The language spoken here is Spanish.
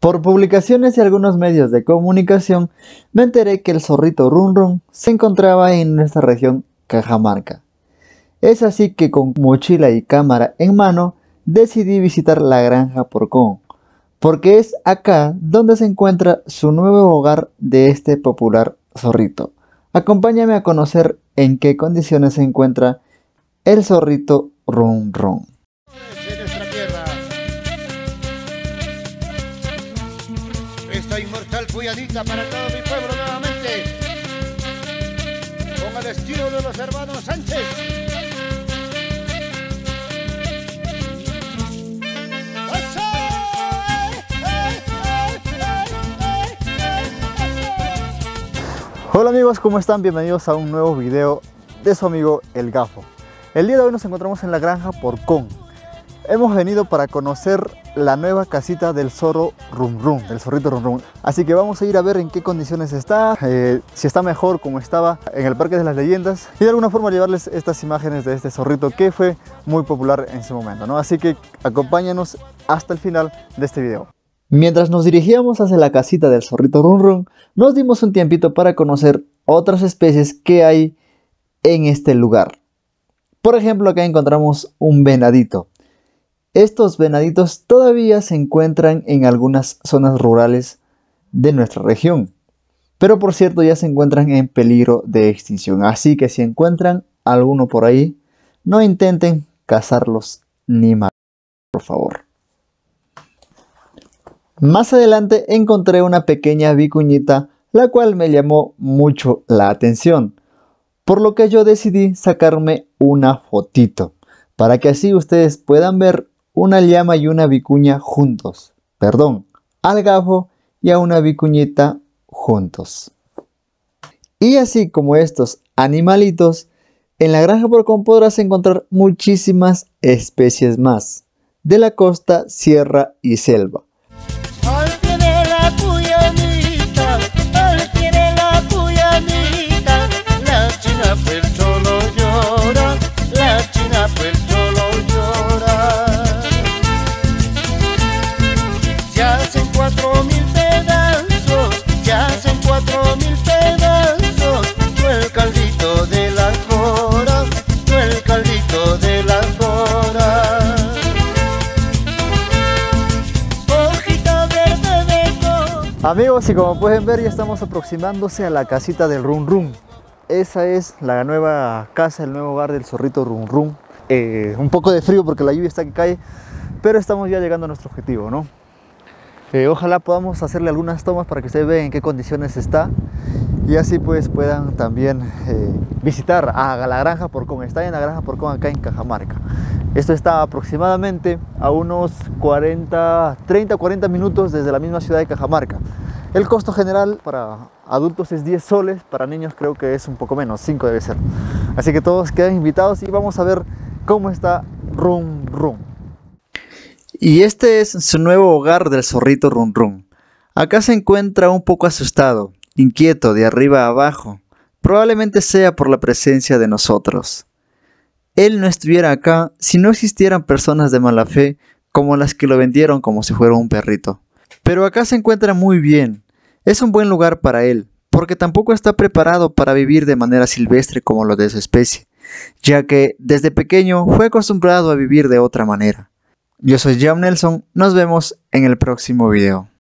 Por publicaciones y algunos medios de comunicación, me enteré que el zorrito Run Run se encontraba en nuestra región Cajamarca. Es así que con mochila y cámara en mano, decidí visitar la granja Porcón, porque es acá donde se encuentra su nuevo hogar de este popular zorrito. Acompáñame a conocer en qué condiciones se encuentra el zorrito Run Run. De nuestra tierra, esta inmortal puyadita para todo mi pueblo nuevamente, con el estilo de los hermanos Sánchez. Hola amigos, ¿cómo están? Bienvenidos a un nuevo video de su amigo El Gafo. El día de hoy nos encontramos en la granja Porcón. Hemos venido para conocer la nueva casita del zorro Run Run, del zorrito Run Run. Así que vamos a ir a ver en qué condiciones está, si está mejor como estaba en el Parque de las Leyendas, y de alguna forma llevarles estas imágenes de este zorrito que fue muy popular en su momento, ¿no? Así que acompáñanos hasta el final de este video. Mientras nos dirigíamos hacia la casita del zorrito Run Run, nos dimos un tiempito para conocer otras especies que hay en este lugar. Por ejemplo, acá encontramos un venadito. Estos venaditos todavía se encuentran en algunas zonas rurales de nuestra región, pero por cierto ya se encuentran en peligro de extinción, así que si encuentran alguno por ahí, no intenten cazarlos ni matarlos, por favor. Más adelante encontré una pequeña vicuñita, la cual me llamó mucho la atención, por lo que yo decidí sacarme una fotito, para que así ustedes puedan ver una llama y una vicuña juntos, al gafo y a una vicuñita juntos. Y así como estos animalitos, en la granja Porcón podrás encontrar muchísimas especies más, de la costa, sierra y selva. Amigos, y como pueden ver ya estamos aproximándose a la casita del Run Run. Esa es la nueva casa, el nuevo hogar del zorrito Run Run. Un poco de frío porque la lluvia está que cae, pero estamos ya llegando a nuestro objetivo, ¿no? Ojalá podamos hacerle algunas tomas para que ustedes vean en qué condiciones está, y así pues puedan también visitar a la granja Porcón. Está en la granja Porcón acá en Cajamarca. Esto está aproximadamente a unos 30 o 40 minutos desde la misma ciudad de Cajamarca. El costo general para adultos es 10 soles, para niños creo que es un poco menos, 5 debe ser. Así que todos quedan invitados y vamos a ver cómo está Run Run. Y este es su nuevo hogar del zorrito Run Run. Acá se encuentra un poco asustado, inquieto de arriba a abajo. Probablemente sea por la presencia de nosotros. Él no estuviera acá si no existieran personas de mala fe como las que lo vendieron como si fuera un perrito. Pero acá se encuentra muy bien. Es un buen lugar para él, porque tampoco está preparado para vivir de manera silvestre como los de su especie, ya que desde pequeño fue acostumbrado a vivir de otra manera. Yo soy Jam Nelson, nos vemos en el próximo video.